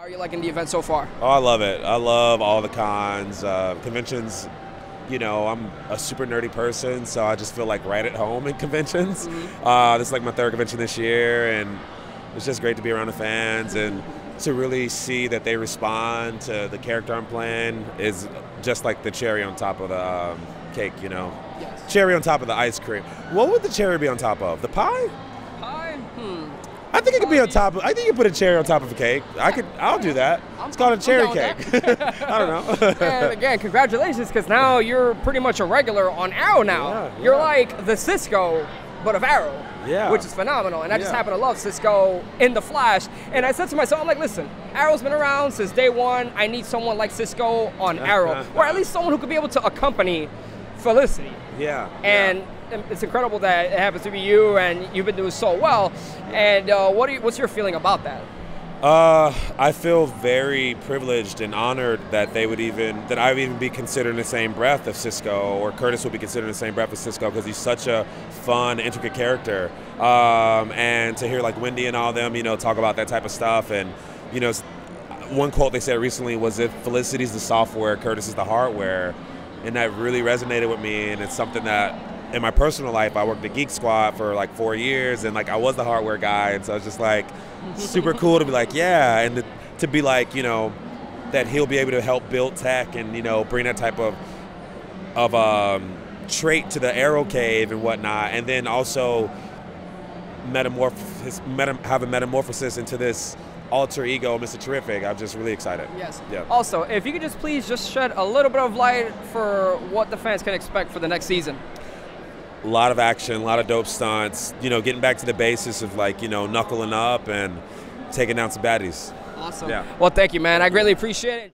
How are you liking the event so far? Oh, I love it. I love all the cons. Conventions, you know, I'm a super nerdy person, so I just feel like right at home in conventions. This is like my third convention this year, and it's just great to be around the fans and to really see that they respond to the character I'm playing is just like the cherry on top of the cake, you know? Yes. Cherry on top of the ice cream. What would the cherry be on top of? The pie? Pie? I think it could be on top of, I think you put a cherry on top of a cake. I'll do that. It's called a cherry cake. I don't know. And again, congratulations, because now you're pretty much a regular on Arrow now. Yeah. You're like the Cisco, but of Arrow. Yeah. Which is phenomenal. And I just happen to love Cisco in The Flash. And I said to myself, I'm like, listen, Arrow's been around since day one. I need someone like Cisco on Arrow. Or at least someone who could be able to accompany Felicity. Yeah. And it's incredible that it happens to be you, and you've been doing so well. And what's your feeling about that? I feel very privileged and honored that I would even be considered in the same breath of Cisco, or Curtis would be considered in the same breath as Cisco, because he's such a fun, intricate character. And to hear like Wendy and all them, you know, talk about that type of stuff, and you know, one quote they said recently was, "If Felicity's the software, Curtis is the hardware," and that really resonated with me. And it's something that, in my personal life, I worked at Geek Squad for like 4 years, and like I was the hardware guy, and so it's just like super cool to be like, yeah, and to be like, you know, that he'll be able to help build tech and, you know, bring that type of trait to the Arrow Cave and whatnot, and then also have a metamorphosis into this alter ego, Mr. Terrific. I'm just really excited. Yes. Yeah. Also, if you could just please just shed a little bit of light for what the fans can expect for the next season. A lot of action, a lot of dope stunts, you know, getting back to the basis of like, you know, knuckling up and taking down some baddies. Awesome. Yeah. Well, thank you, man. I greatly appreciate it.